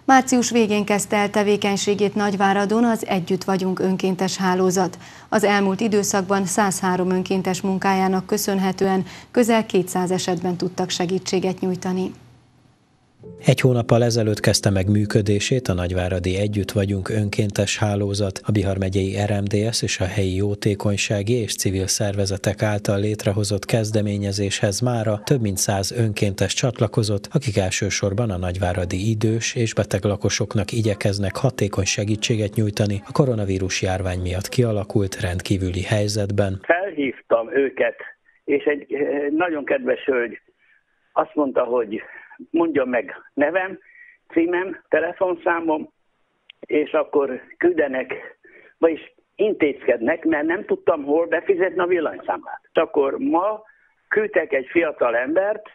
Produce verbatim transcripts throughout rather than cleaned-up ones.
Március végén kezdte el tevékenységét Nagyváradon az Együtt vagyunk önkéntes hálózat. Az elmúlt időszakban százhárom önkéntes munkájának köszönhetően közel kétszáz esetben tudtak segítséget nyújtani. Egy hónappal ezelőtt kezdte meg működését a nagyváradi Együtt vagyunk önkéntes hálózat. A Bihar megyei er em dé es és a helyi jótékonysági és civil szervezetek által létrehozott kezdeményezéshez mára több mint száz önkéntes csatlakozott, akik elsősorban a nagyváradi idős és beteg lakosoknak igyekeznek hatékony segítséget nyújtani a koronavírus járvány miatt kialakult rendkívüli helyzetben. Felhívtam őket, és egy nagyon kedves hölgy azt mondta, hogy mondja meg nevem, címem, telefonszámom, és akkor küldenek, vagyis intézkednek, mert nem tudtam hol befizetni a villanyszámlát. És akkor ma küldtek egy fiatal embert,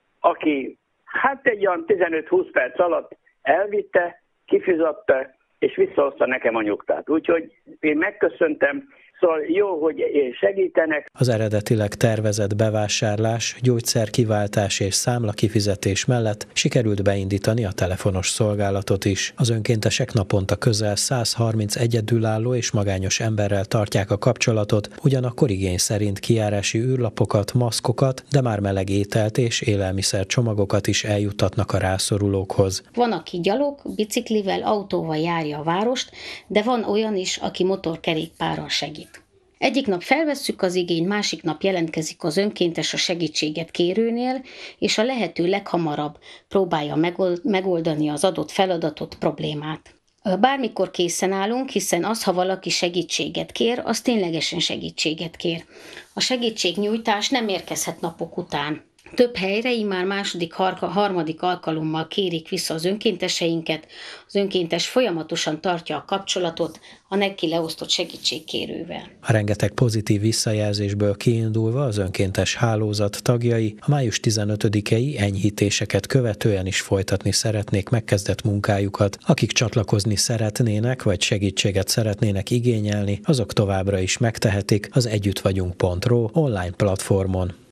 aki hát egy olyan tizenöt-húsz perc alatt elvitte, kifizatta, és visszahozta nekem a nyugtát. Úgyhogy én megköszöntem, szóval jó, hogy segítenek. Az eredetileg tervezett bevásárlás, gyógyszerkiváltás és számlakifizetés mellett sikerült beindítani a telefonos szolgálatot is. Az önkéntesek naponta közel száz harminc egyedülálló és magányos emberrel tartják a kapcsolatot, ugyanakkor igény szerint kijárási űrlapokat, maszkokat, de már meleg ételt és élelmiszer csomagokat is eljuttatnak a rászorulókhoz. Van, aki gyalog, biciklivel, autóval járja a várost, de van olyan is, aki motorkerékpárral segít. Egyik nap felvesszük az igényt, másik nap jelentkezik az önkéntes a segítséget kérőnél, és a lehető leghamarabb próbálja megoldani az adott feladatot, problémát. Bármikor készen állunk, hiszen az, ha valaki segítséget kér, az ténylegesen segítséget kér. A segítségnyújtás nem érkezhet napok után. Több helyre már második, harmadik alkalommal kérik vissza az önkénteseinket, az önkéntes folyamatosan tartja a kapcsolatot a neki leosztott segítségkérővel. A rengeteg pozitív visszajelzésből kiindulva az önkéntes hálózat tagjai a május tizenötödikei enyhítéseket követően is folytatni szeretnék megkezdett munkájukat. Akik csatlakozni szeretnének, vagy segítséget szeretnének igényelni, azok továbbra is megtehetik az együttvagyunk pont ro online platformon.